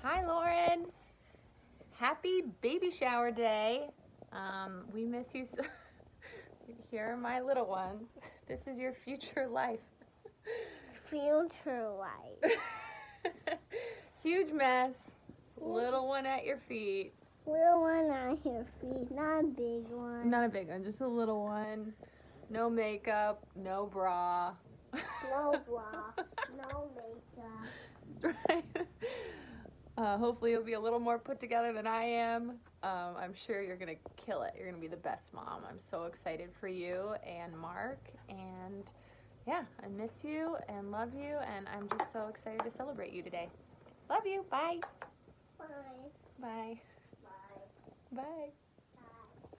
Hi, Lauren. Happy baby shower day. We miss you. Here are my little ones. This is your future life. Future life. Huge mess. Little one at your feet. Little one on your feet, not a big one. Not a big one, just a little one. No makeup, no bra. No bra, no makeup. That's right. Hopefully you'll be a little more put together than I am. I'm sure you're going to kill it. You're going to be the best mom. I'm so excited for you and Mark. And yeah, I miss you and love you. And I'm just so excited to celebrate you today. Love you. Bye. Bye. Bye. Bye. Bye.